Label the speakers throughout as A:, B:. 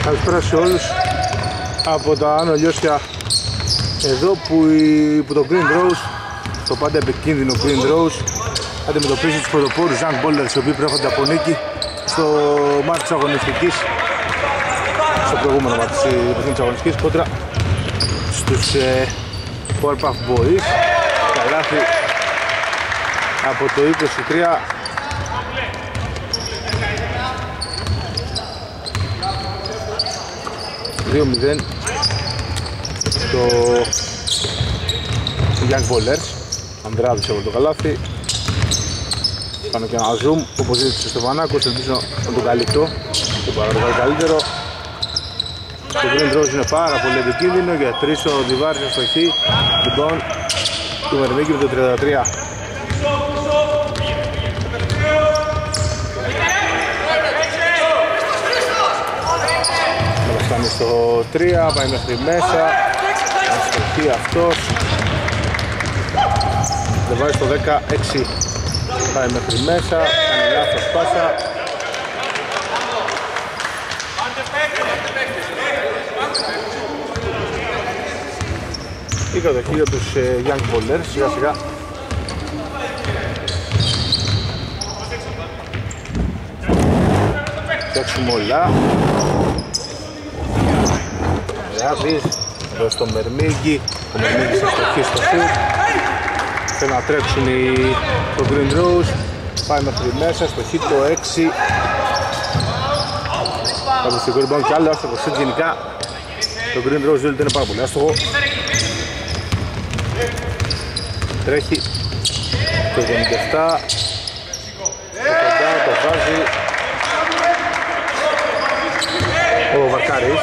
A: Καλησπέρα σε όλους από τα Άνω Λιώσια, εδώ που το Green Rose, το πάντα επικίνδυνο Green Rose, αντιμετωπίζει τους πρωτοπόρους Young Boulders, οι οποίοι προέρχονται από νίκη στο μάτι της αγωνιστικής, στο προηγούμενο μάτι της αγωνιστικής, κόντρα στους Powerpuff Boys. Καλάθι από το 23. $2-0 το Young Boulders. Ανδράδης από το καλάθι. Κάνω και ένα zoom όπως ζήτησε στο Στεφανάκος, ελπίζω να το καλύπτω και πάρα το καλύτερο. Το Green Rose είναι πάρα πολύ επικίνδυνο, για τρεις ο Διβάρης αστοχή. Λοιπόν, του Μερμίκη με το 33. Φτάνει στο 3, πάει μέχρι μέσα, αστοχή αυτός. Δεν βάζει στο 16, πάει μέχρι μέσα, κάνει λάθος πάσα. Η κατοχή για τους Young Boulders, σιγά σιγά. Φτιάξουμε όλα. Ράδης, εδώ στο Μερμίγκη, ο Μερμίγκης αστοχή στο σουτ. Θέλουν να τρέξουν το Green Rose, πάει μέχρι μέσα, αστοχή το 6. Καταστικό rebound κι άλλο άστοχο σουτ. Γενικά το Green Rose δεν είναι πάρα πολύ άστοχο. Τρέχει το 77, το κοντά, το βάζει ο Βαρκάρης.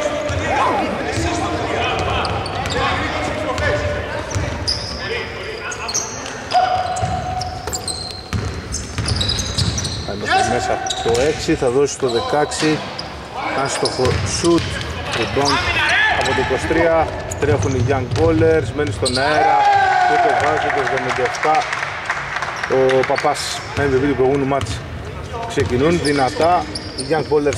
A: Μέσα το 6, θα δώσει το 16, άστοχο shoot, rebound από το 23, τρέχουν οι Young Boulders, μένει στον αέρα και το βάζει το 77. Ο Παπάς MVP του προηγούμενου μάτς ξεκινούν δυνατά οι Young Boulders.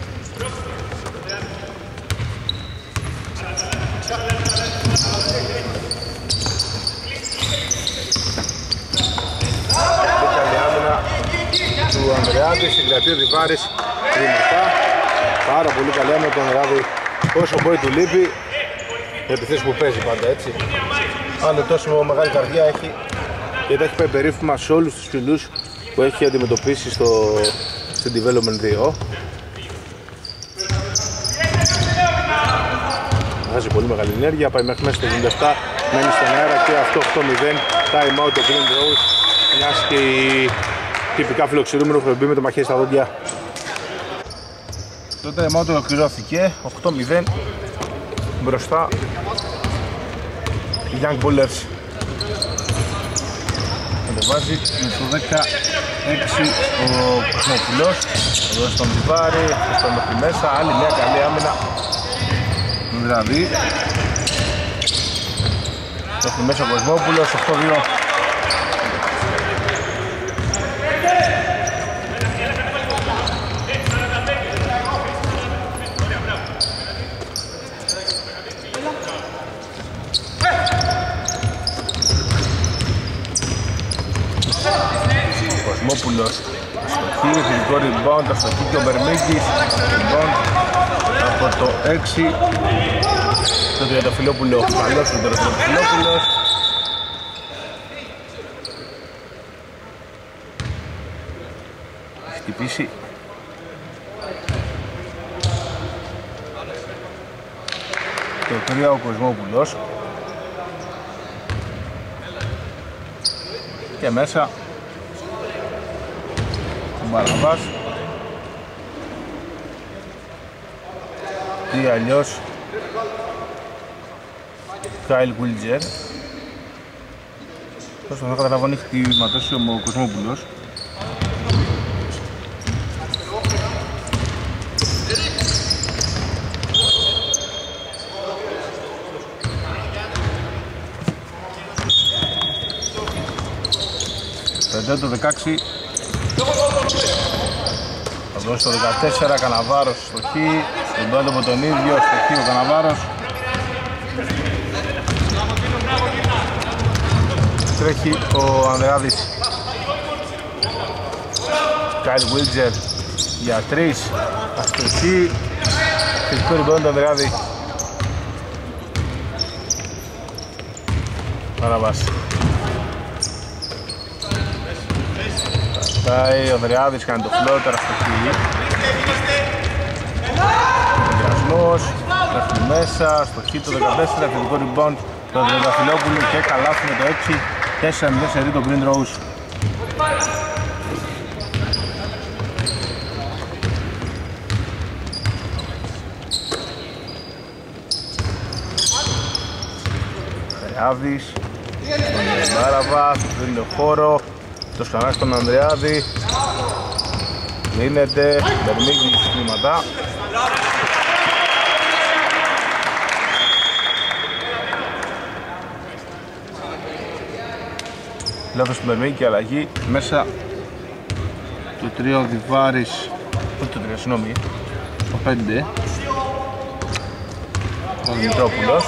A: Του Ανδρεάδη, συγκρατεί ο Διβάρης δυνατά. Πάρα πολύ καλή άμυνα του Ανδρεάδη. Όσο μπορεί του λείπει, επιθέσεις που παίζει πάντα έτσι. Αν τόσο μεγάλη καρδιά έχει και τα έχει πάει περίφημα σε όλους τους φιλούς που έχει αντιμετωπίσει στην Development 2. Βγάζει πολύ μεγάλη ενέργεια, πάει μέχρι μέσα στο 77, μένει στον αέρα και αυτό 8-0. Time out το Green Rose, μιας και η τυπικά φιλοξηρούμενο που μπει με το μαχαίρι στα δόντια. Το time out ολοκληρώθηκε, 8-0 μπροστά οι Young Boulders. Κατεβάζει με το 16 ο Κοσμόπουλος, εδώ στον Διβάρη, στο μέχρι μέσα, άλλη μια καλή άμυνα. Δηλαδή έχει μέσα ο Κοσμόπουλος, 8-2. Κοσμόπουλος αστοχή, φιλικό rebound, αστοχή και ο Μπερμίγκης, rebound από το 6. Το Τριανταφυλόπουλο, καλός ο Τριανταφυλόπουλος. Χτυπήσει. Το 3 ο Κοσμόπουλος. Και μέσα Μπαραβάς ή αλλιώς Κάιλ Γουίλτζερ. Τόσο θα καταλαβαίνω έχει χτυματώσει ο Κοσμόπουλος. Πεντέ το 16. Θα δώσει το 14, Καναβάρος στο χ. Ριμπάουντ από τον ίδιο, στοχεί ο Καναβάρος. Τρέχει ο Ανδρεάδης. Κάιλ Βίλτζερ για 3, αστοχή. Θετικό ριμπάουντ του Ανδρεάδη. Παραβάς. Κρατάει ο Ανδρεάδης, κάνει το φλότερ, αστοχή. Διασμός, τρέχει μέσα, αστοχή το 14, θετικό ριμπάουντ του Ανδρεαδαφυλόπουλου και καλάθι με το 6. 4-0 σερί το Green Rose. Ανδρεάδης, τον Μπάραβα, του δίνει το χώρο, το σκανάει στον Ανδρεάδη. Λύνεται, Μπερμίγγι συστήματα. Λάθος του Μπερμίγγι και αλλαγή μέσα του 3 ο Διβάρης, όχι το 3, συγγνώμη, το 5 ο Δημητρόπουλος.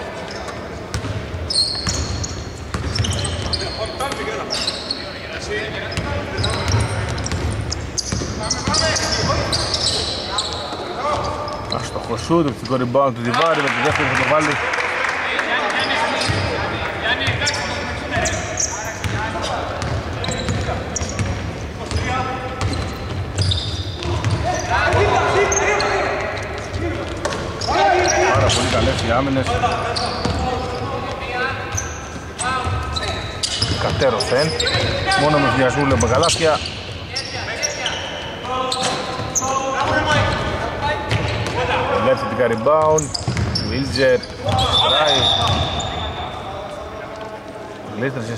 A: Αστοχό σούτ, το rebound του Διβάρη, με τη δεύτερη θα το βάλει. Πάρα πολύ καλές οι άμυνες. Κατέρωθεν, μόνο με βιασμού λέμε καλάθια. Ελεύθερη rebound, Βίλτζερ, Ράι. Γλίστρασε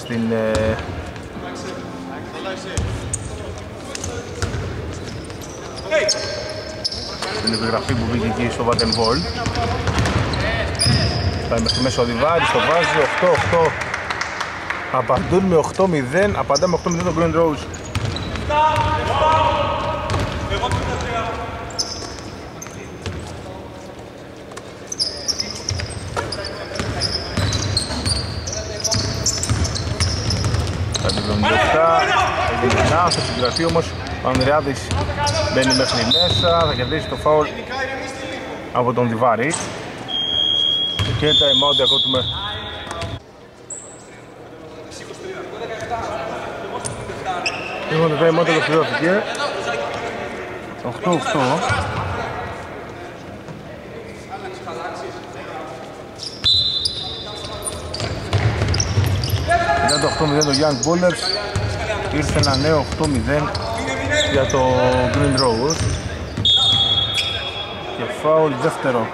A: στην επιγραφή που μπήκε εκεί στο Vattenfall. Πάει μέχρι μέσα ο Διβάρης, το βάζει 8-8. Απαντούν με 8-0, απαντάμε 8-0 το Green Rose. Στα 77, έγινε ένα άθος στην γραφή όμως. Ο Ανδρεάδης μπαίνει μέχρι μέσα, θα κερδίσει το φάουλ από τον Διβάρη. Και τα time out διακόπτουμε. Λοιπόν, το time out ολοκληρώθηκε 8-8. Μετά το 8-0 το Young Bullets ήρθε ένα νέο 8-0 για το Green Rose και φάουλ δεύτερο.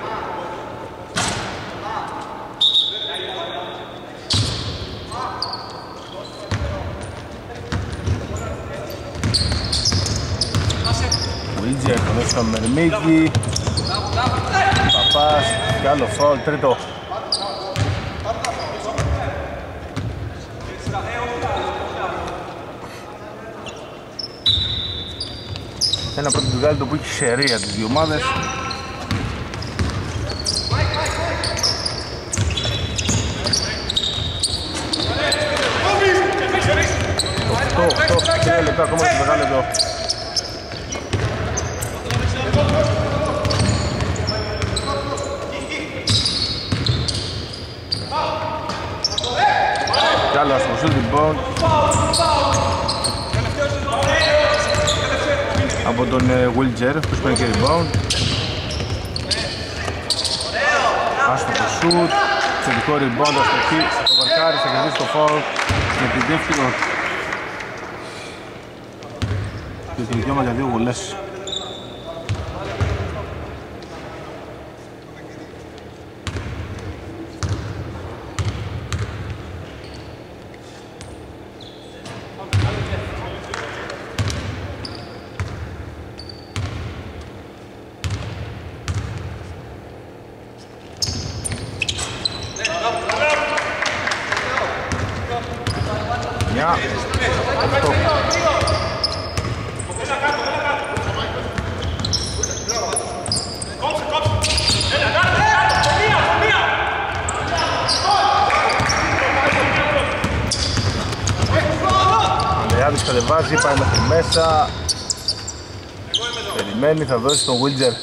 A: Βίλτζερ, το δώσει στον Μερμίγκη, Παπάς και άλλο φάουλ, τρίτο. Ένα πρώτο του που έχει σερία τις δύο ομάδες. Το 3 λεπτά ακόμα στο δεκάλεπτο. Κι άλλο ασκοσού λοιπόν από τον Βίλτζερ που παίρνει και rebound. Άστοχο σουτ, θετικό rebound, αστοχή. Ο Βαρκάρης θα κερδίσει το foul με την δεύτερο και το δικαίωμα για 2 βολές. κατεβάζει, πάει μέχρι μέσα. Περιμένει, θα δώσει τον Wilder.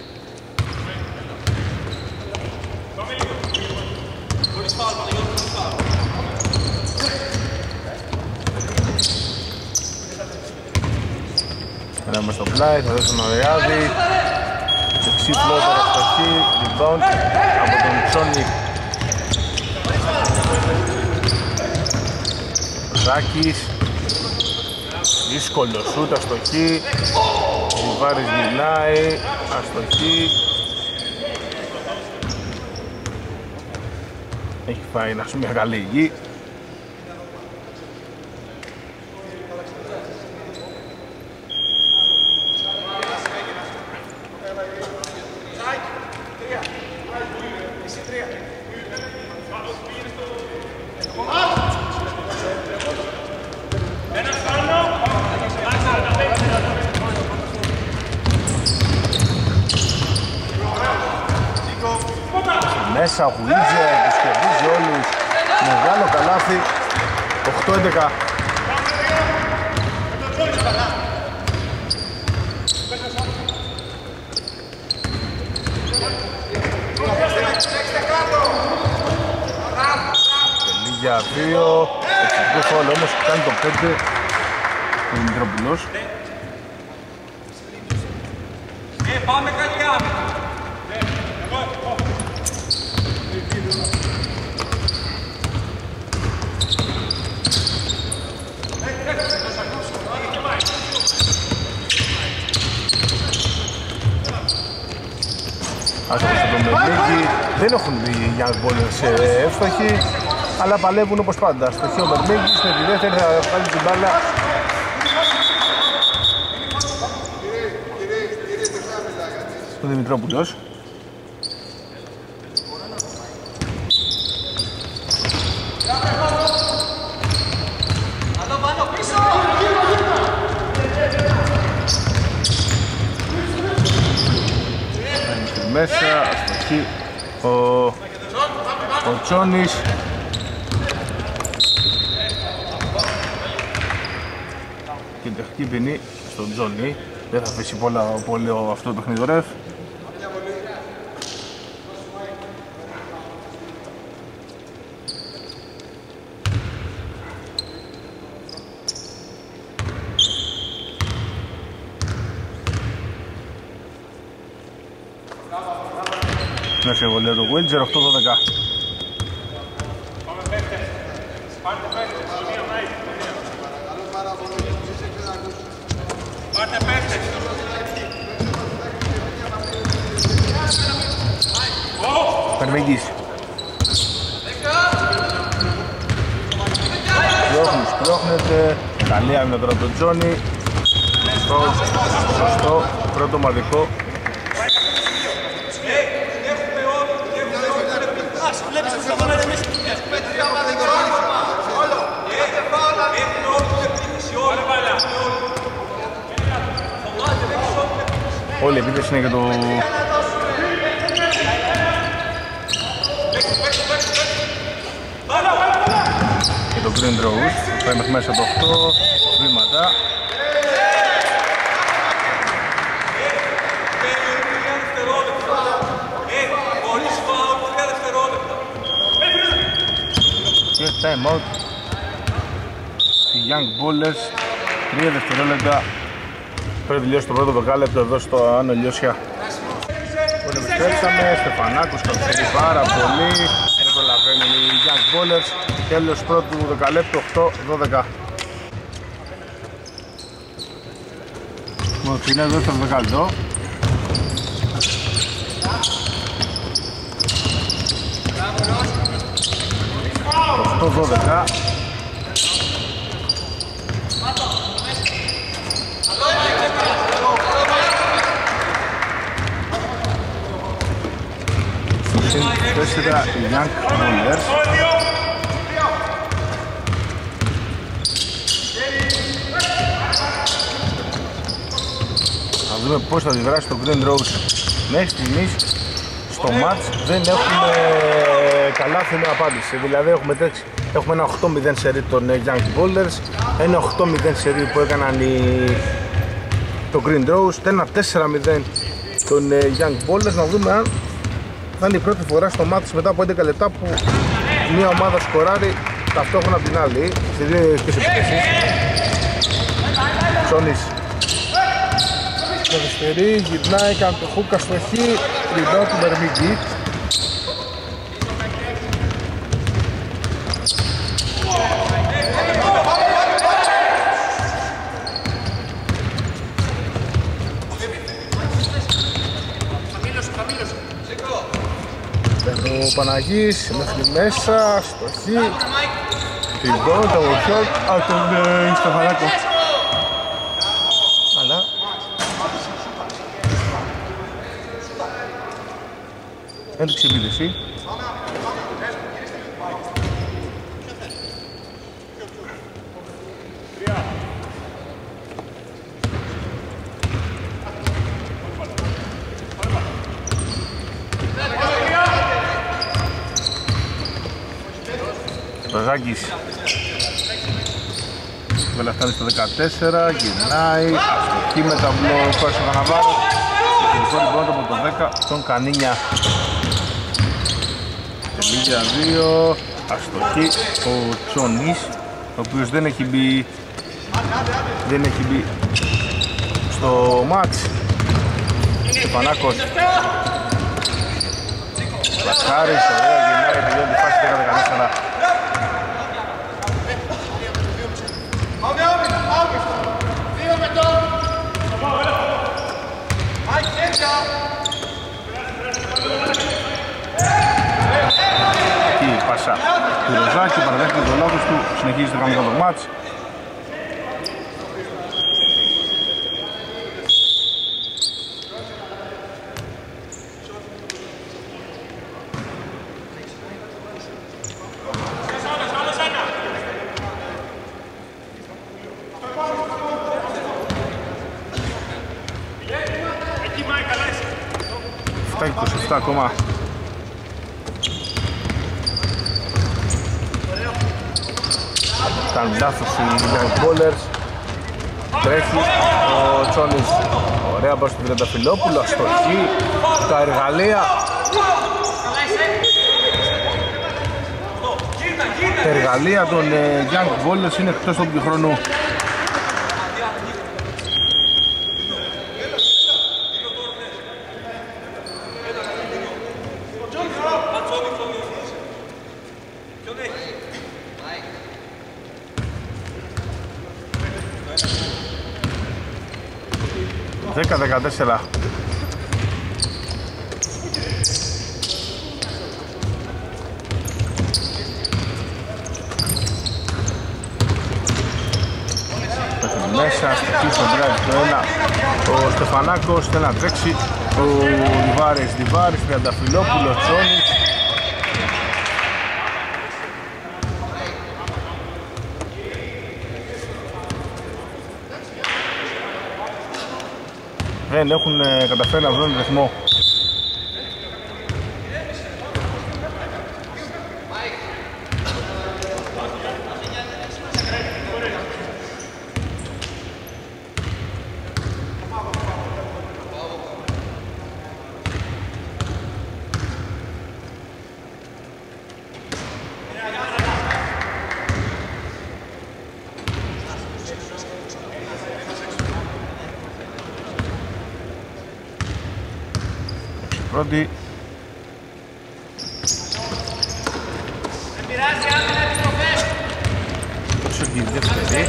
A: Περάμε στο πλάι, θα δώσει τον Ореάδη. Δεξί φλότερ αστοχή, rebound από τον Τσόνι. Ζάκης. Δύσκολο σούτ, αστοχή. Ριβάρης γυρνάει, αστοχή. Έχει φάει να σου μια καλή γη. Μέσα ο Χουίτζερ, τους κερδίζει όλους. Μεγάλο καλάθι, 8-11. Τελεί για 2. Εξαιρετικό φάουλ όμως που κάνει το 5 ο Δημητρόπουλος.
B: Πάμε καλιά.
A: Δεν έχουν μπει οι Young Ballers εύστοχοι, αλλά παλεύουν όπως πάντα. Στοχείο Μερμέγκης, με τη δεύτερη θα βγάλει την μπάλα. Ο Δημητρόπουλος. Μέσα, αστοχή ο Τσόνης. Και τεχνική ποινή στον Τζόνι. Δεν θα αφήσει πολύ αυτό το παιχνίδι ρεφ. Να σε βολεύει το Wilder, 8-12. Περμεγγής. Σπρώχνεται. Καλή άμυνα τώρα από τον Τζόνι. Σωστό, πρώτο μαδικό. Όλη η επίθεση είναι για το... και το Green Rose. Πάει μέχρι μέσα το 8 βήματα. Και time out. Οι Young Ballers, 3 δευτερόλεπτα. Πρέπει τελειώσει το πρώτο δεκάλεπτο εδώ στο Άνω Λιώσια. Τον επιστρέψαμε, Στεφανάκος καθυστερεί πάρα πολύ. Δεν προλαβαίνουν οι Young Ballers. Τέλος πρώτου δεκαλέπτου, 8-12. Μορφινές δεύτερο δεκάλεπτο. Το 8-12. Συν 4 οι Young Ballers. Θα δούμε πώς θα αντιδράσει το Green Rose. Μέχρι στιγμής στο match δεν έχουμε καλάθι είναι απάντηση. Δηλαδή έχουμε ένα 8-0 σερί των Young Boulders, ένα 8-0 σερί που έκαναν το Green Rose, ένα 4-0 των Young Boulders. Να δούμε αν θα είναι η πρώτη φορά στο μάτς μετά από 11 λεπτά που μια ομάδα σκοράρει ταυτόχρονα από την άλλη σε δύο ειδικές επιθέσεις. Ψώνης στο δευτερή, γυρνάει, κάνει το χούκα στο χ, ριμπάουντ του Μπερμίγκη. Ο Παναγής μέχρι μέσα, στο χ, ριμπάουντ, το χιόντ από τον Στεφανάκο. Αλλά έδειξε επίδεση. Μπαζάκης βέβαια φτάνει στο 14, γυρνάει, αστοχή με ταμπλό, πάει στο Καναβάρο. Το ριμπάουντ από το 10, τον Κανίνια. Τελίγια 2, αστοχή ο Τσόνης, ο οποίος δεν έχει μπει στο μάτς. Στεφανάκος Λαχάρης, ωραία, γυρνάει, τελειώνει τη φάση 10-14. Εκεί η πάσα του Ροζάκη, παραδέχεται το λάθος του, συνεχίζει το κανονικό το μάτς. Φτάνει 27 ακόμα. Ήταν λάθος οι Young Boulders. Τρέχει ο Τσόνης. Ωραία μπας του Τρενταφυλόπουλο. Αστοχή. Τα εργαλεία. Τα εργαλεία των Young Boulders είναι εκτός του χρόνου. Δέκα 14. Μέσα στη στον drive το 1 ο Στεφανάκος θέλει να τρέξει, ο Διβάρης, Τριανταφυλόπουλο, Τσόνης. Δεν έχουν καταφέρει να βρουν ρυθμό. Πρώτη. Όσο και η δεύτερη.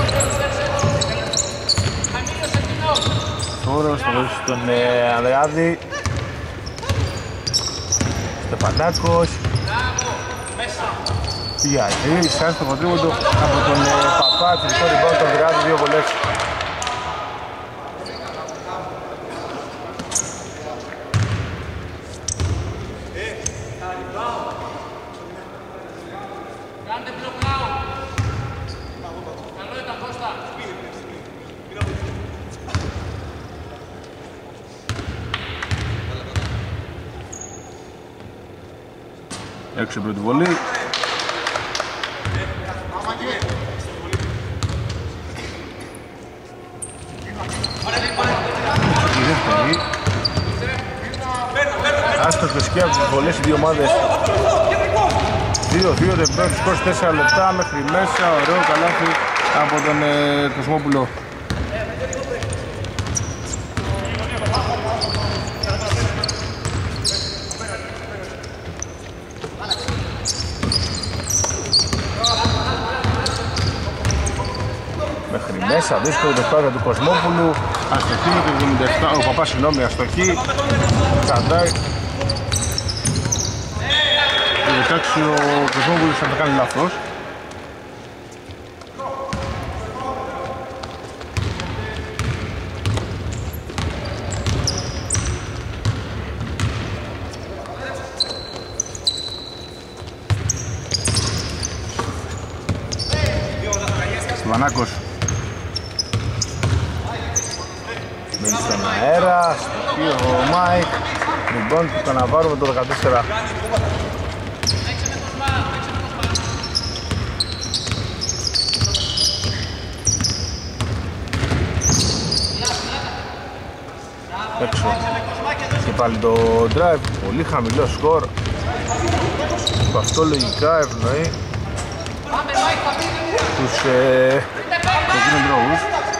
A: Τώρα στο δώσει τον Ανδρεάδη. Στεφανάκος. Πηγαίνει, σαν στο κοντρίμοντο από τον Παπά. Τελικό ριμπάουντ τον Ανδρεάδη, 2 βολές. Έξω η πρώτη βολή. Η δεύτερη. Άστοχες και από τις βολές οι δύο ομάδες. 2-2 το πρώτο σκορ 4 λεπτά μέχρι μέσα. Ωραίο καλάθι από τον Κοσμόπουλο. Μέχρι μέσα, δύσκολη δευκάδα του Κοσμόπουλου. Αστοχή με το 77, ο Παπάς συγγνώμη, αστοχή. Καντάει. Εντάξει, ο Κοσμόπουλος θα το κάνει λάθος. Στιβανάκος μένει στον αέρα, στο ο Μάικ. Λοιπόν, του Καναβάρου με το 14. Έξω και πάλι το drive, πολύ χαμηλό σκορ. Αυτό λογικά ευνοεί τους Green Rose.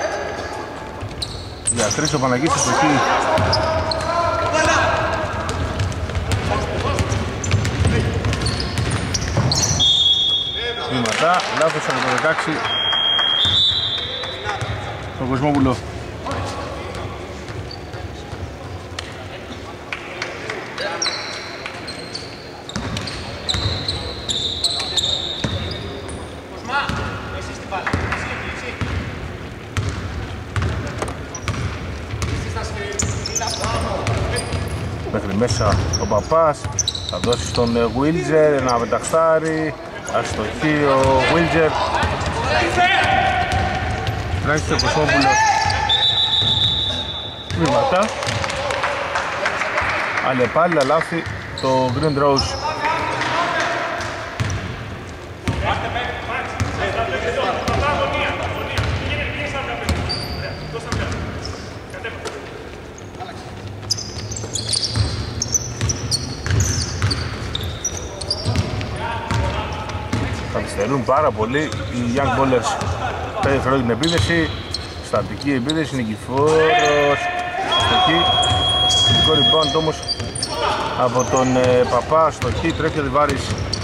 A: Για τρεις ο Παναγίτης στο εκεί. Βήματα, λάθος από το 16 στον Κοσμόπουλο. Μέχρι μέσα ο Παπάς θα δώσει στον Wilger ένα μεταξτάρι. Αστοχή ο Wilger. Τρέχει ο Κοσμόπουλος. Βήματα. Αλλεπάλληλα λάθη το Green Rose. Καθυστερούν πάρα πολύ οι Young Ballers. 5 δευτερόλεπτα την επίδεση. Στατική επίδεση, Νικηφόρος. Στοχή. Τελικό rebound όμως από τον Παπά. Στοχή, τρέχει ο Διβάρης.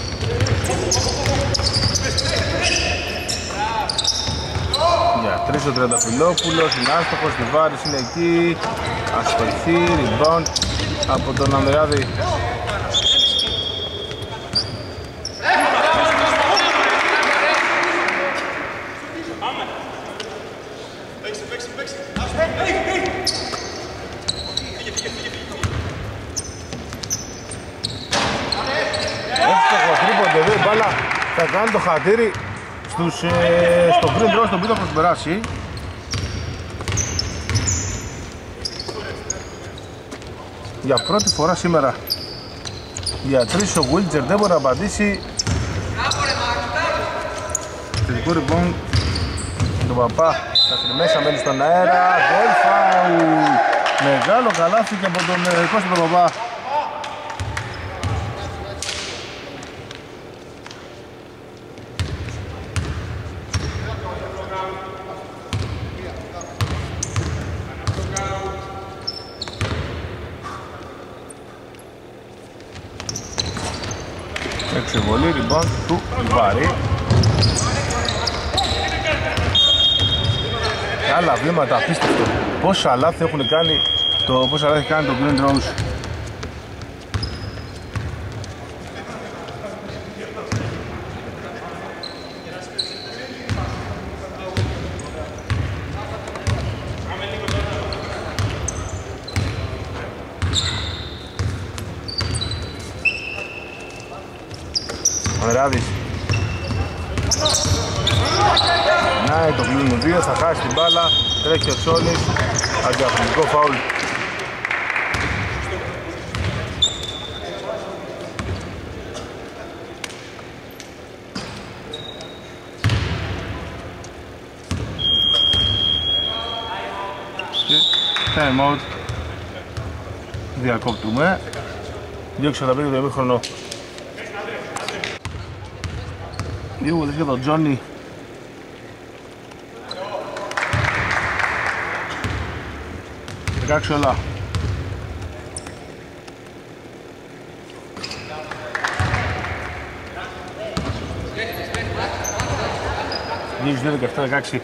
A: Για 3 ο Τριανταφυλόπουλος, είναι άστοχος, Διβάρης είναι εκεί. Αστοχή, rebound από τον Ανδρεάδη. Θα κάνει το χατήρι στο Green Rose, τον οποίο θα προσπεράσει. Για πρώτη φορά σήμερα για 3 ο Wilger δεν μπορεί να απαντήσει. Τελικό rebound τον Παπά, θα μέσα, μένει στον αέρα. Goal foul. Μεγάλο καλάθι και από τον Κώστα τον Παπά. Εξεβολή, rebound του Ιβάρη. Άλλα βήματα, απίστευτο. Πόσα λάθη έχουν κάνει το Green Rose. Ανδρεάδης. Να, το κλείνουν 2, θα χάσει την μπάλα. Τρέχει ο Τσόλης. Αντιαθλητικό φάουλ. time out. Διακόπτουμε. 2.45 το ημίχρονο. Δύο βολές για τον Τζόνι. Δεκάξι όλα. Γύριζε 17-16.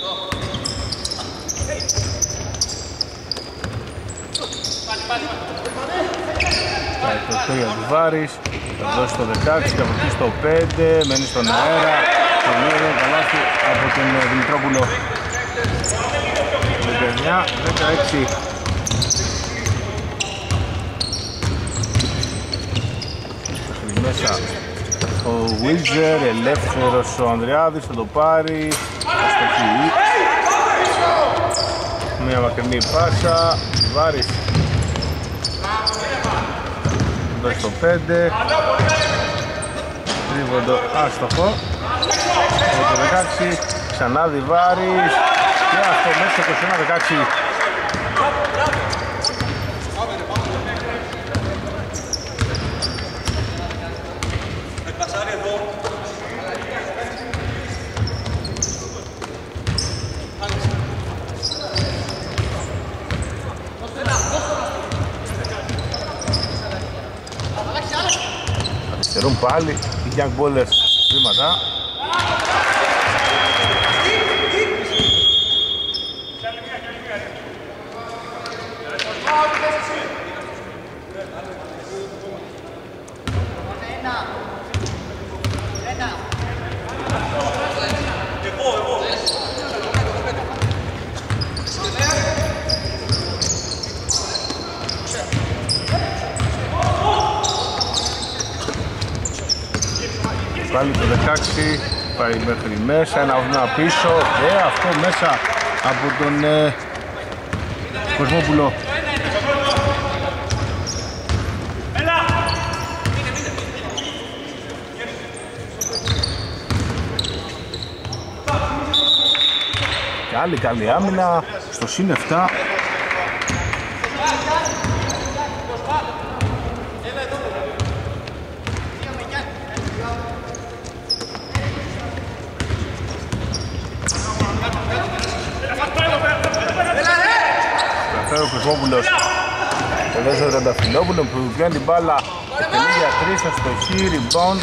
A: Το 3 του Βάρης, θα δώσει το 16, θα βοηθήσει το 5, μένει στον αέρα. Το λίγο καλάθι από τον Δημητρόπουλο. 19-16. Μέσα ο Βίλτζερ, ελεύθερος ο Ανδριάδης, θα το πάρει. Μια μακρινή πάσα, Βάρης. Δώσει το 5. Τρίβοντο άστοχο. Το 16, ξανά Διβάρης. Και αυτό μέσα 21-16. Αριστερούν πάλι οι Young Ballers βήματα. Πάλι το 16, πάει μέχρι μέσα, ένα βήμα πίσω και αυτό μέσα από τον Κοσμόπουλο. Και άλλη καλή άμυνα στο συν 7. Ο Κοσμόπουλος, ο δεύτερο Ρανταφυλόπουλο που βγαίνει την μπάλα εκτελεί για 3, αστοχή, rebound.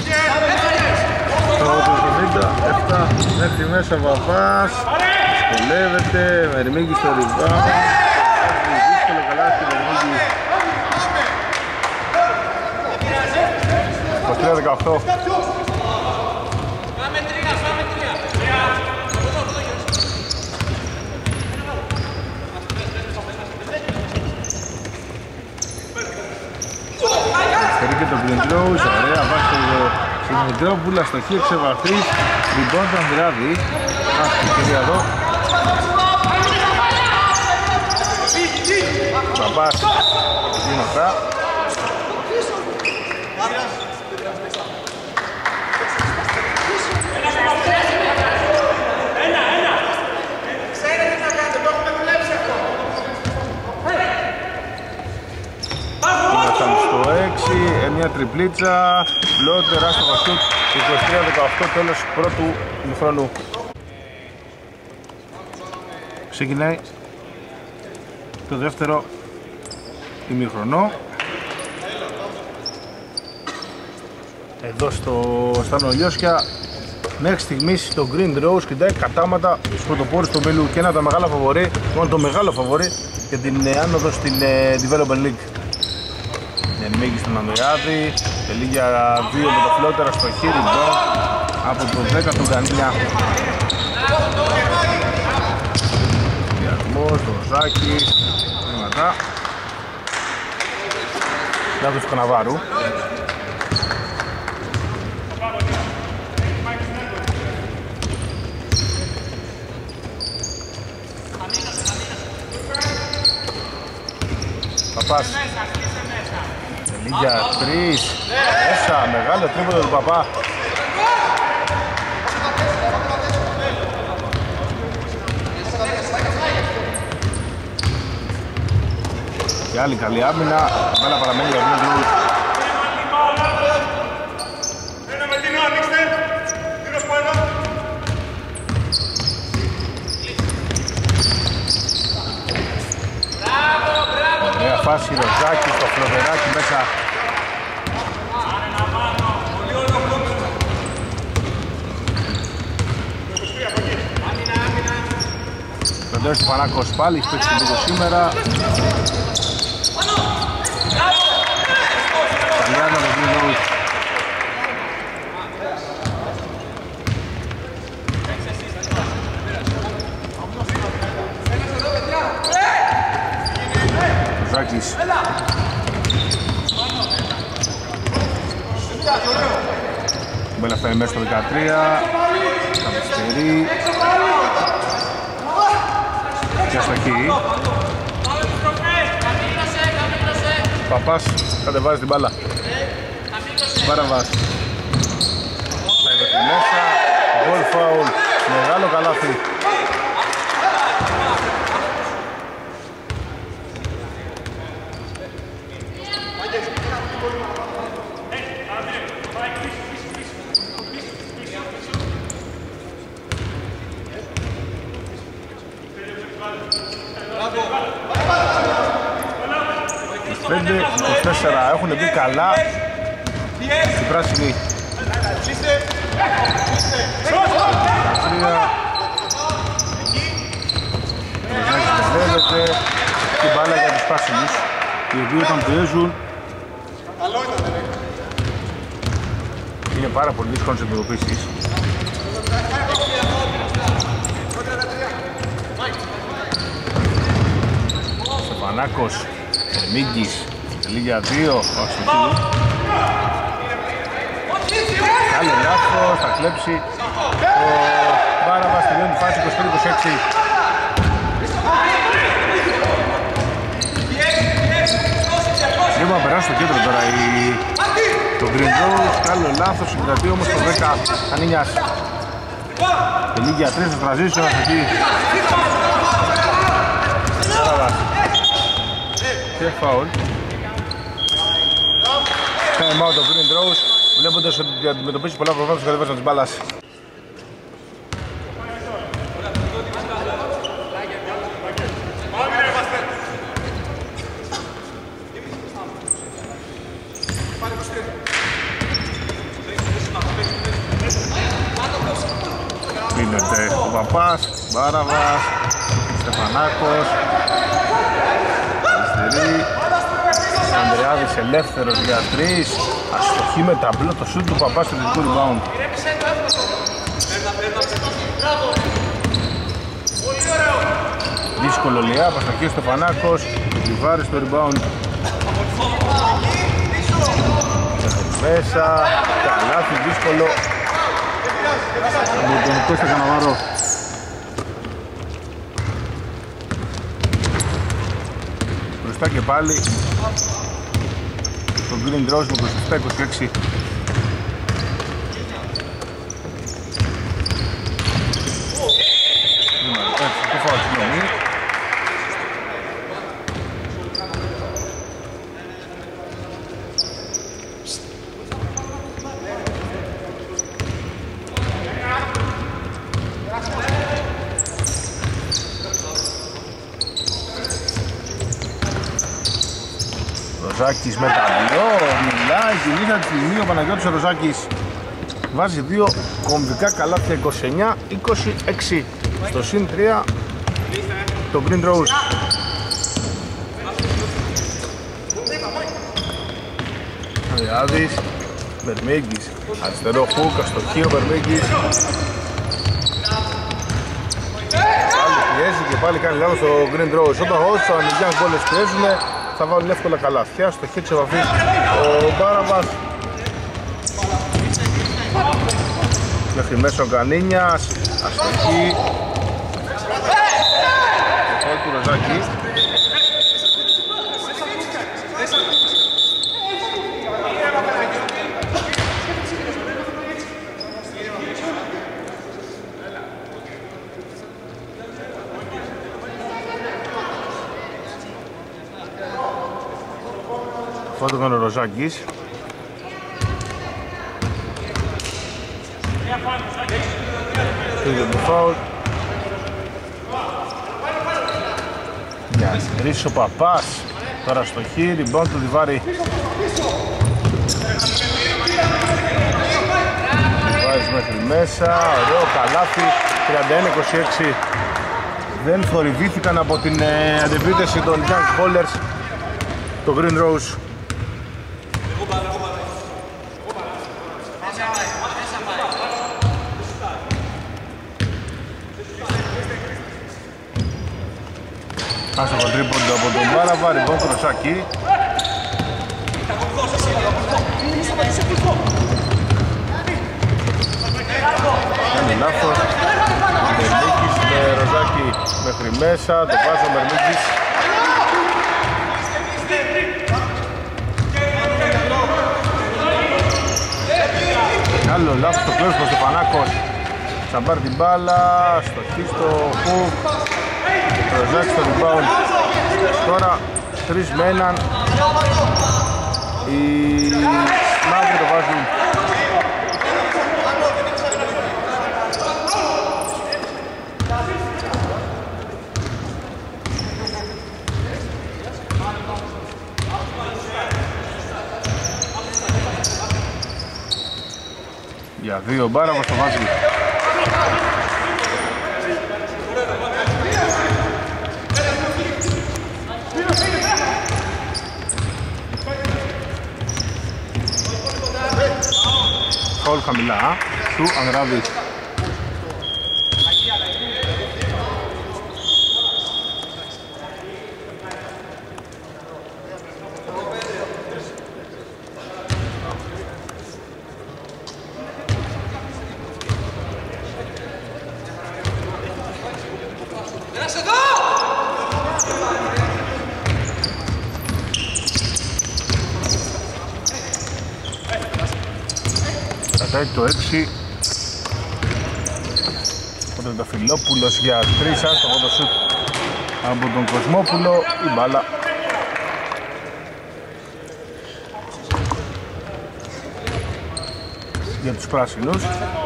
A: Το 37 μέχρι μέσα Βαβάς, δυσκολεύεται, Μερμίγκη στο rebound. Δύσκολο καλάθι Μερμίγκη. 23-18. Και το Green ωραία βάζει το Δημητρόπουλα, αστοχή, εξεβαθρής, λοιπόν τον Ανδράδη. Άσχη κυρία εδώ. Μπαμπάς, βήματα. Μια τριπλίτσα, μπλό, τεράστιο σουτ, 23-18, τέλος πρώτου ημιχρόνου. Ξεκινάει το δεύτερο ημιχρονό. Εδώ στο Στάνο Λιώσια, μέχρι στιγμής το Green Rose κοιτάει κατάματα στους πρωτοπόρους του Μήλου και ένα από τα μεγάλα φαβορί, μόνο το μεγάλο φαβορί για την άνοδο στην Development League. Μίγκη στον Ανδριάδη, τελεί για 2 με το φλότερα στο χείρι από το 10 του Γανίλια. Διασμός, Ροζάκης, βήματα. Λάθος του Καναβάρου. Παπάς. Για 3, μέσα, μεγάλο τρίποντο του Παπά. Και άλλη καλή άμυνα, η μπάλα παραμένει για Green Rose. Ωραία φάση, Ροζάκη, στο φλοβεράκι μέσα. Πεντός Στεφανάκος πάλι, έχει παίξει λίγο σήμερα. Καλιάνα το Green Rose. Ροζάκης. Μπέλα φτάνει μέσα στο 13. Καθυστερεί. Και αστοχή. Παπάς κατεβάζει την μπάλα. Μπάραβας. Θα είναι μέσα. Γκολ φάουλ. Μεγάλο καλάθι. Πέντε, 24 έχουν μπει καλά στην πράσινη. Μεταδεύεται την μπάλα για τους πράσινους, οι οποίοι όταν πιέζουν είναι πάρα πολύ δύσκολες αντιμετωπίσεις. Στεφανάκος, Μίγκης, τελεί για 2, όχι στο χείλο. Άλλο λάθος, θα κλέψει ο Μπάραβας στη λιώνει τη φάση 25-26. Λοιπόν, περάσει στο κέντρο τώρα το Green Rose, άλλο λάθος, συγκρατεί όμως το 10, Ανίνιας. Τελεί για 3 στο transition, αυτή. Και φάουλ. Time out το Green Rose, βλέποντας ότι αντιμετωπίσει πολλά προβλήματα στο κατεβάσμα της μπάλας. Πίνεται ο Παπάς, Μπάραβας, Στεφανάκος, αριστερή, Ανδρεάδης ελεύθερος για 3, αστοχή με ταμπλό το σούτ του Παπά στο τελικό rebound. Δύσκολο λιά, αστοχή ο Στεφανάκος, Λιβάρης στο rebound. Μέσα, καλάθι δύσκολο από τον Κώστα Καναβαρό. Μπροστά και πάλι το Green Rose με 27-26. Το φάω συγγνώμη. Ροζάκης με ταμπλό, μιλάει, κινήθηκε τη στιγμή ο Παναγιώτης ο Ροζάκης βάζει 2 κομβικά καλάθια, 29-26 στο συν 3 το Green Rose. Ανδρεάδης, Μπερμίγκης, αριστερό χούκ, αστοχή ο Μπερμίγκης. Πάλι πιέζει και πάλι κάνει λάθος το Green Rose. Όταν όσο ανοιγιάν γκόλες πιέζουνε θα βάλουν εύκολα καλάθια, στο χέρι της επαφής ο Μπάραβας. Μέχρι μέσα ο Γκανίνιας, αστοχή. Ο του Ροζάκη. Αυτό το έκανε ο Ροζάκης. Πήγε το φάουλ. Για Ρίσο Παπάς. Τώρα στο χ, rebound του Διβάρη. Βάζει μέχρι μέσα, ωραίο καλάθι, 31-26. Δεν θορυβήθηκαν από την αντεπίθεση των Young Ballers, το Green Rose. Άστοχο τρίποντο από τον Μπάραβα, rebound του Ρωσάκη. Κάνει λάθος. Μερμίκης με Ροζάκη μέχρι μέσα, το βάζει ο Μερμίκης. Άλλο λάθος στο κλέψιμο, ο Στεφανάκος τσαμπάρει την μπάλα, στο χ, στο χουκ. Ροζάκη στο rebound. Τώρα 3 με 1. Οι μαύροι το βάζουν. Για 2 Μπάραβος το βάζει. Φαουλ χαμηλά του Ανδράδη. Κρατάει το 6. Ο Τρενταφυλόπουλος για 3, άστοχο το σουτ από τον Κοσμόπουλο. Η μπάλα για τους πράσινους.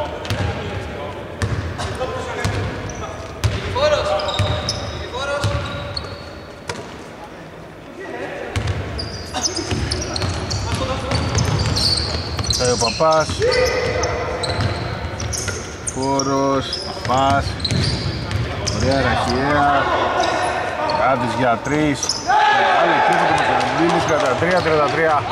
A: Ο Παπάς, Φόρος, Παπάς, ωραία ραχιαία, Κάτης για 3, άλλη τίποτα με τον Μπίλης, 33-33.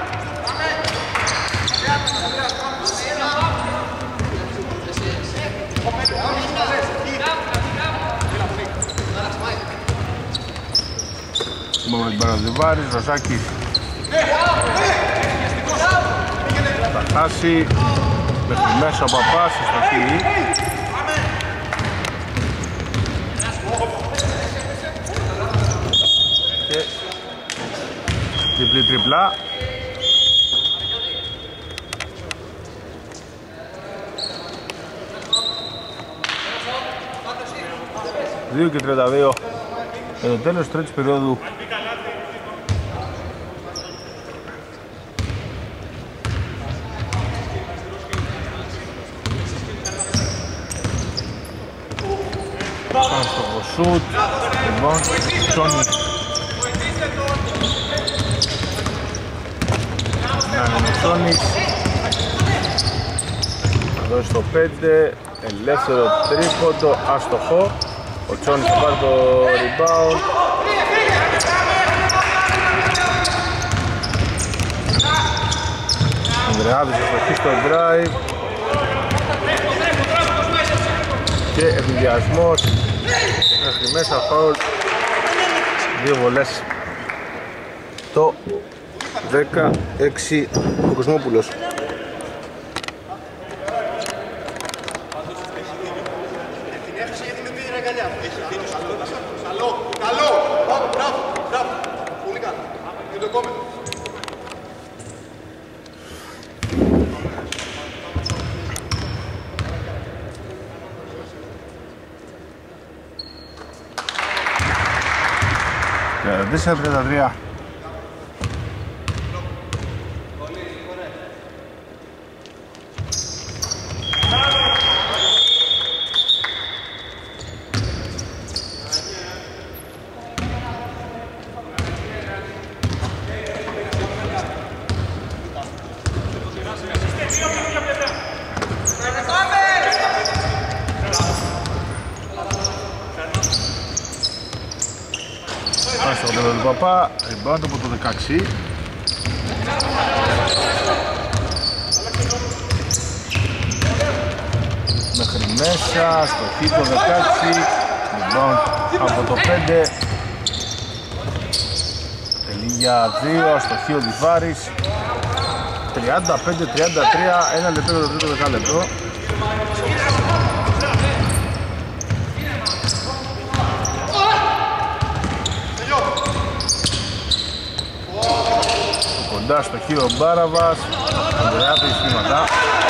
A: Σύμμα με την Παραδεβάρης, Ρωσάκης. Θα χάσει μέχρι μέσα ο Παπάς, στο χείλη. Και διπλή τριπλά. Δύο και 32 για το τέλος της τρίτης περίοδου. Στο σουτ, λοιπόν, Τσόνι. Να είναι ο Τσόνις. Θα δώσει το 5, ελεύθερο τρίποντο, άστοχο. Ο Τσόνις θα πάρει το rebound. Ανδρεάδης αστοχή στο drive. Και επιδιασμός μέχρι μέσα, φάουλ, 2 βολές. Το 16 ο Κοσμόπουλος. Παπά, rebound από το 16. Μέχρι μέσα, στο χ το 16. Rebound από το 5. Τελεία 2, στο χ ο Διβάρης. 35-33, ένα λεπτό το τρίτο δεκάλεπτο. Κοντά στο χ ο Μπάραβας, Ανδρεάτη σχήματα.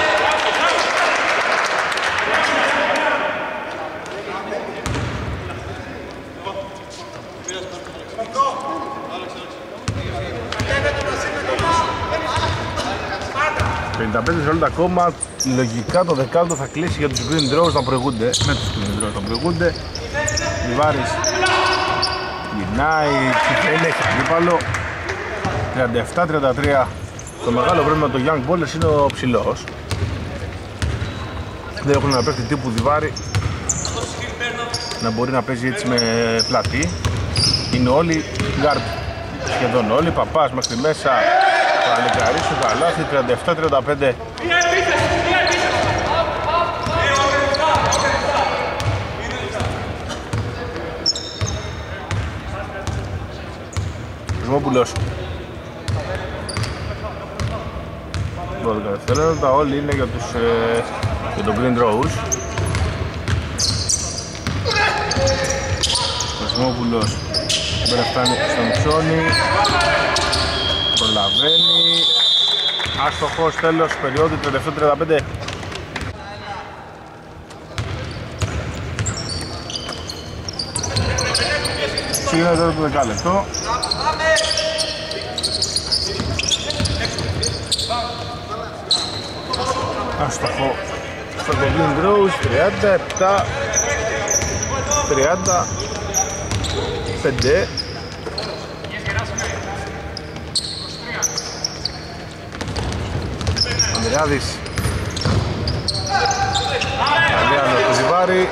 A: Δευτερόλεπτα ακόμα, λογικά το δεκάλεπτο θα κλείσει για τους Green Draws να προηγούνται. Με τους Green Draws να προηγούνται. Λιβάρης γυρνάει, δεν έχει αντίπαλο. 37-33. Το μεγάλο πρόβλημα του Young Ballers είναι ο ψηλός. Δεν έχουν ένα παίκτη τύπου Διβάρη να μπορεί να παίζει έτσι με πλατή. Είναι όλοι guard, σχεδόν όλοι. Παπάς μέχρι μέσα. Παλικαρίσου καλάθι, 37-35. Κοσμόπουλος. 12 δευτερόλεπτα, όλοι είναι για το Green Rose. Κοσμόπουλος δεν φτάνει στον Ψώνη. Προλαβαίνει. Άστοχος, τέλος περίοδου, 37-35. Ξεκινάει τώρα το δεκάλεπτο. Άστοχο στο Green Rose, 37-35. Ανδρεάδης. Ανδρεάδης το Ζιβάρι.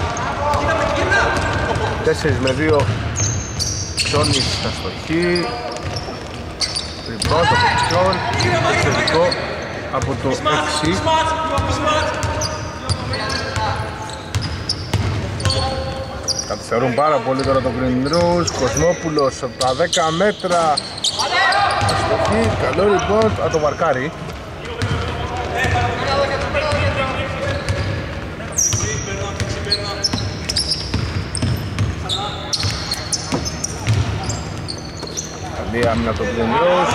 A: 4 με 2. Ψώνης στα στοχή. Rebound από το Ψόν. Εξαιρετικό από το 6. Καθυστερούν πάρα πολύ τώρα το Green Rose. Κοσμόπουλος από τα 10 μέτρα. Αστοχή, καλό rebound, θα το μαρκάρει. Καλή άμυνα το Green Rose.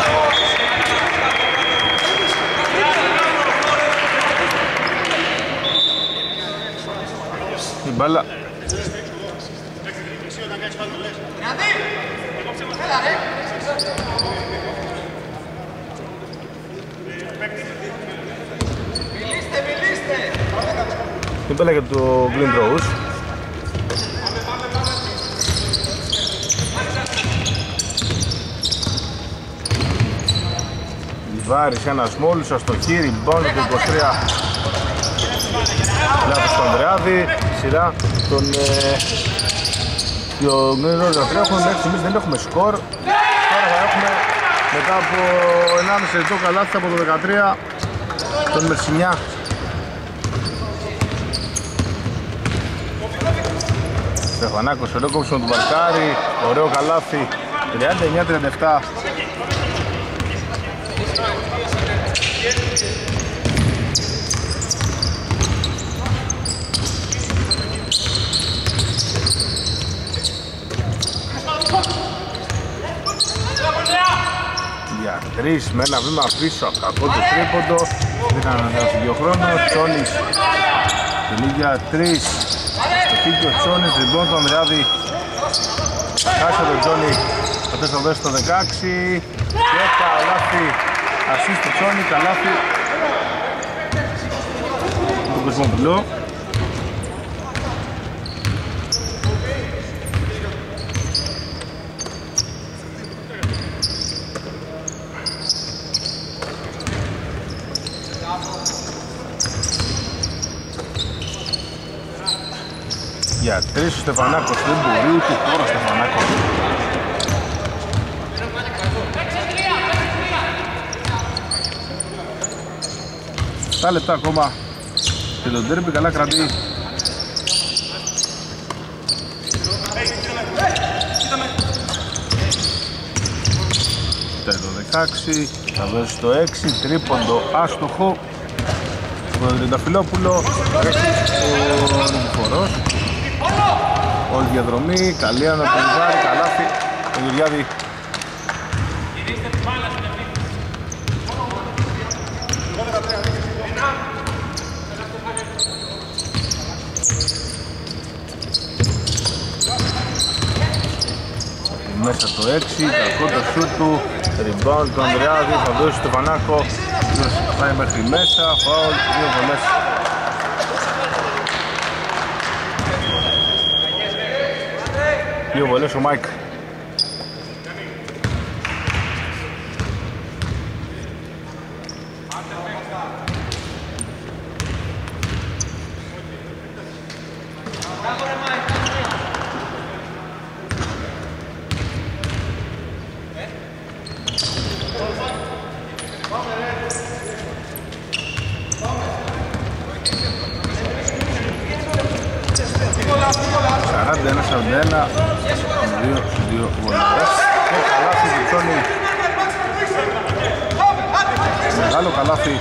A: Η μπάλα την μπάλα για το Green Rose. Λιβάρης ένας μόλις, αστοχή, rebound το 23. Λάθος στον Ανδρεάδη, σειρά τον Green Rose να τρέχουν. Μέχρι στιγμής δεν έχουμε σκορ. Τώρα θα έχουμε μετά από 1,5 λεπτό καλάθι από το 13 τον Μερσινιά. Στεφανάκος, ολόκοψε με τον Βαρκάρη, ωραίο καλάθι, 39-37. Για 3 με ένα βήμα πίσω, κακό το τρίποντο, δεν ήταν να δώσει 2 χρόνος, Τσόνης, την ίδια 3. Στο κίκιο Τσόνης, λοιπόν το Ανδρεάδη. Χάσε τον Τσόνη, θα θες να δώσει το 16. Και καλάθι, ασίστ το Τσόνη, καλάθι τον Κοσμόπουλο. Για 3 ο Στεφανάκος, δεν μπορεί ούτε τώρα ο Στεφανάκος. 7 λεπτά ακόμα και το ντέρμπι καλά κρατεί. Το 16 θα δώσει το 6, τρίποντο άστοχο στον Τριανταφυλόπουλο, τρέχει ο Νικηφορός. Όλη διαδρομή, καλή αναπολυβάρη, καλάθι, ο Γεωργιάδη. Μέσα το 6, κακό το σούτ του, rebound του Ανδρεάδη, θα δώσει το Πανάκο, πάει μέχρι μέσα, φάουλ, 2 βολές. Δύο βολές ο Μάικ. Δύο βολές και καλάθι του Τσόνι. Μεγάλο καλάθι.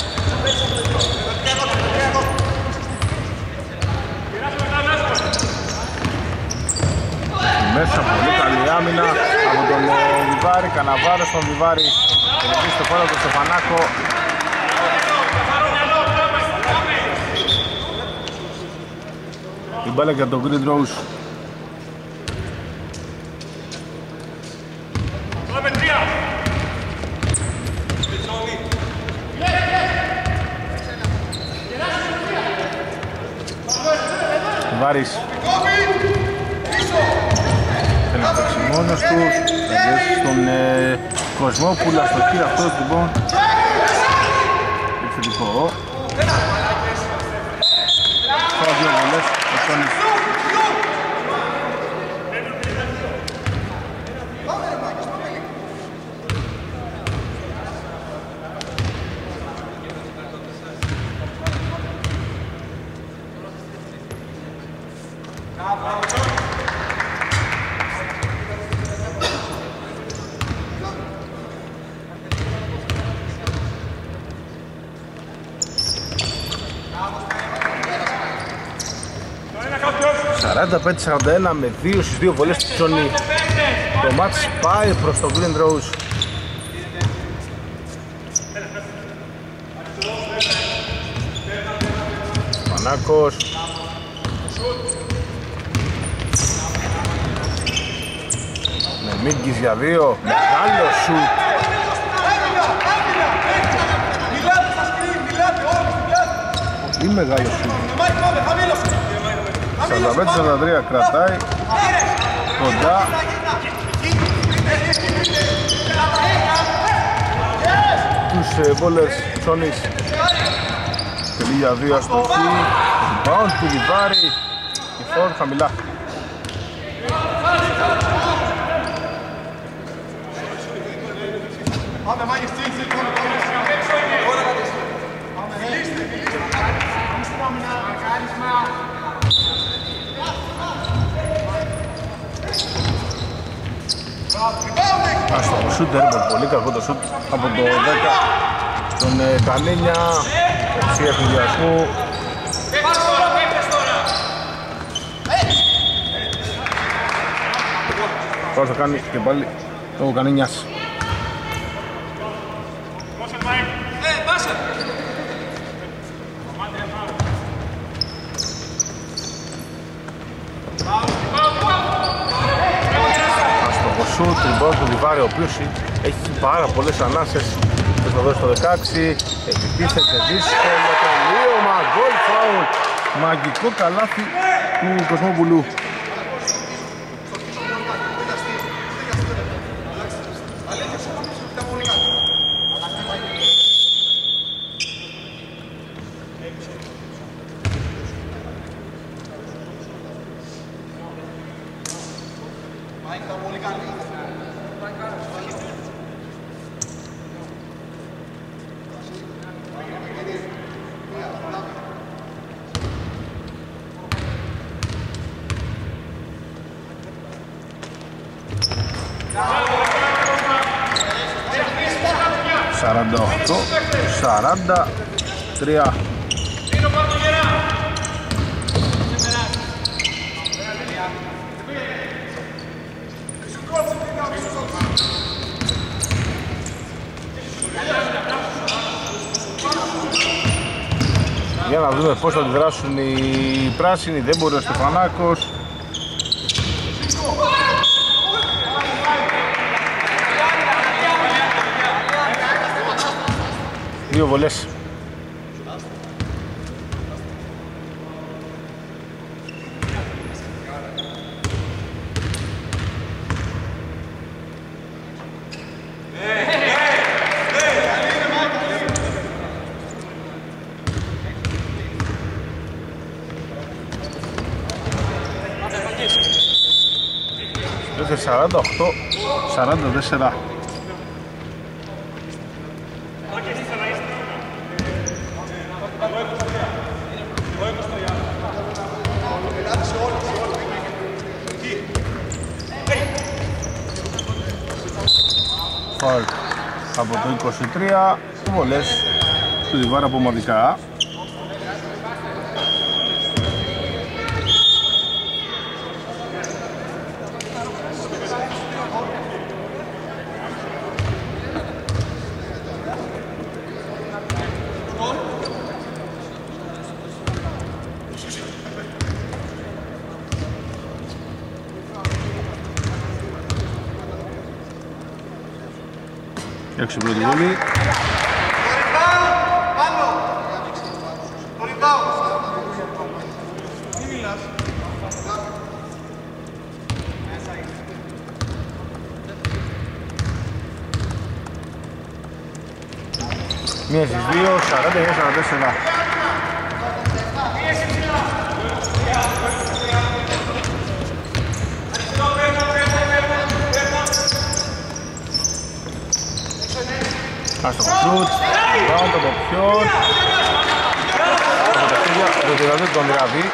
A: Μέσα πολύ καλή άμυνα από τον Βιβάρη, Καναβάρος στον Βιβάρη και να πει στο πάνω του Στεφανάκο. Η μπάλα για τον Green Rose. Βάρης θέλει να παίξει μόνος του, θα δώσει στον Κοσμόπουλα στο κύριο αυτός λοιπόν. Επιθετικό. Τώρα 2 βολές, ο Τόνις. ...45-41 με 2 στις 2 βολές του Τσόνι. Το μάτς πάει προς τον Green Rose. Πανάκος. Με Μίγκης για 2. Μεγάλο σουτ. Πολύ μεγάλο σουτ. 45-43 κρατάει κοντά. Τους μπόλες Τσόνης. Τελεί για 2 αστοχή. Rebound του Βιβάρη. Η φόρ χαμηλά. Άστοχο σούτ, πολύ κακό το σούτ από το 10 τον Κανίνια, εξία του διασμού. Τώρα θα κάνει και πάλι το Κανίνιας. Σουτ, τριμπόν του Βιβάρη, ο οποίος έχει πάρα πολλές ανάσες. Θα δώσει το 16, επιτίθεται δύσκολο τελείωμα, γκολ φάουλ, μαγικό καλάθι του Κοσμόπουλου. 48-43. Για να δούμε πώς θα αντιδράσουν οι πράσινοι. Δεν μπορεί ο Στεφανάκος. Δύο βολές. Δεύτερη 48-44. Φαουλ από το 23, βολές του Διβάρα από ομαδικά. Έξω πρώτη βολή. Μία στις δύο, 49-44. Άστοχο σουτ, πάνω το κοπιόν. Από τα χέρια, το δηλαδή τον Ραβή.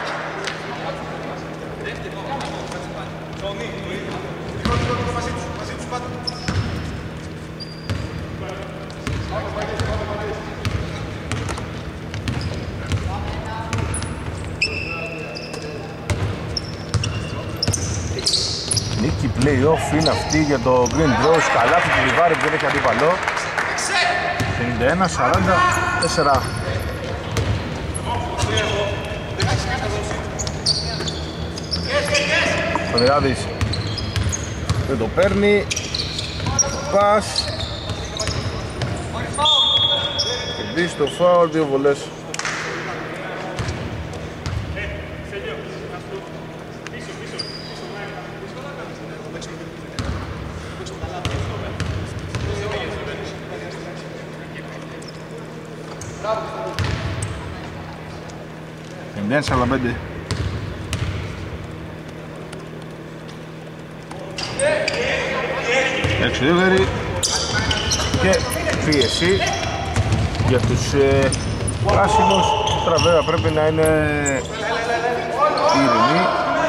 A: Νίκη play-off είναι αυτή για το Green Bros. Καλάθι του Ριβάρη που δεν έχει αντίπαλο. 51-44. Ο Διάδης δεν το παίρνει. Πας. Κερδίζει το φάουλ, δύο βολές. Εννέα 45. Έξω δεύτερη και πίεση για τους πράσινους. Τώρα βέβαια πρέπει να είναι ήρεμοι,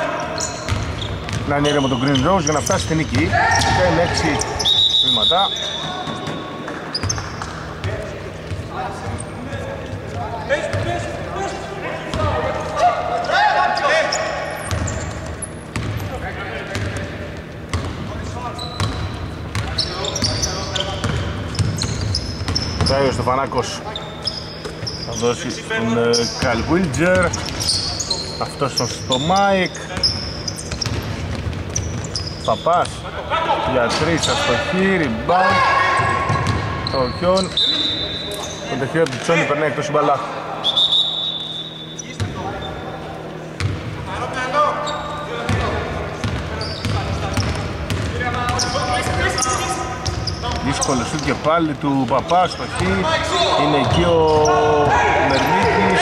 A: να είναι ήρεμο το Green Rose για να φτάσει στην νίκη. Και είναι 6 βήματα. Πάει ο Στεφανάκος, θα δώσει στον Καλ Βίλτζερ, αυτός στο Μάικ. Παπάς για τρεις, αστοχή, ριμπάουντ. Το Χιόν, το τεχείο του Τσόνι περνάει εκτός η μπαλά. Δύσκολο σουτ και πάλι του Παπά στο χ. Είναι εκεί ο Μερμίτης.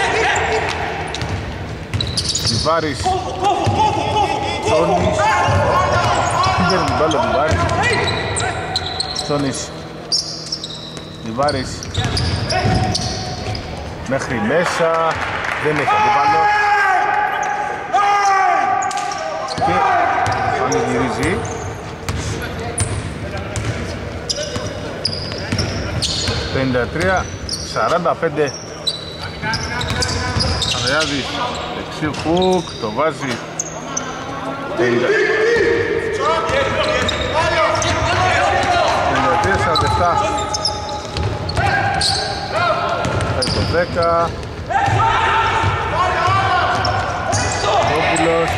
A: Λιβάρης, Τσόνης. Δεν παίρνει την μπάλα του Λιβάρης. Τσόνης, Λιβάρης μέχρι μέσα. Δεν έχει αντίπαλο. Και πανηγυρίζει. 53-45. Ανδρεάδης, δεξί χουκ, το βάζει. 53-47. Πάει το 10. Πόπουλος.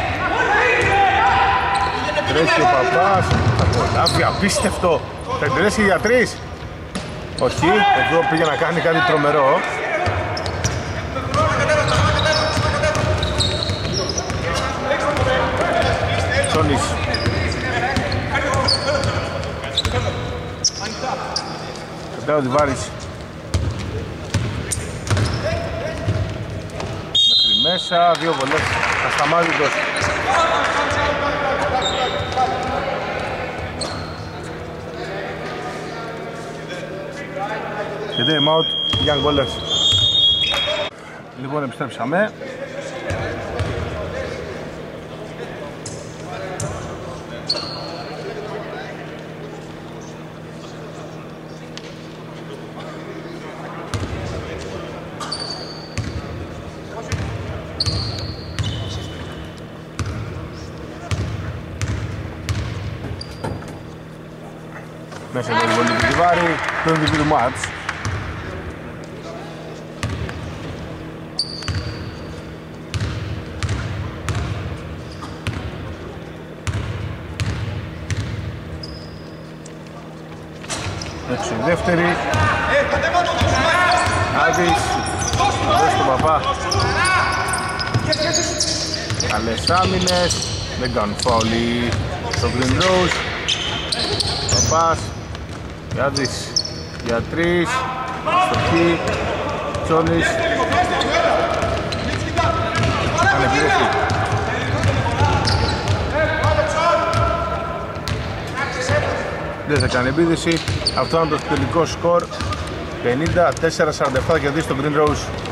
A: Τρέχει ο Παπάς. Θα προλάβει, απίστευτο. Θα εκτελέσει για 3. Όχι, εδώ πήγε να κάνει κάτι τρομερό. Τσόνης. Κρατάει ο Διβάρης. Μέχρι μέσα, 2 βολές. Ασταμάτητος. Και time out, Young Ballers. Λοιπόν, επιστρέψαμε. Μέσα από την βολή του Διβάρη, το MVP του μάτς. Έξω η δεύτερη. Άδης, δώσει τον Παπά. Καλές άμυνες, δεν κάνουν φάουλοι στο Green Rose. Παπάς, Άδης για 3, στοχή, Τσόνης. Ανεπίδεση. Δεν θα κάνει επίδεση. Αυτό είναι το τελικό σκορ. 54-47 κερδίσει το Green Rose.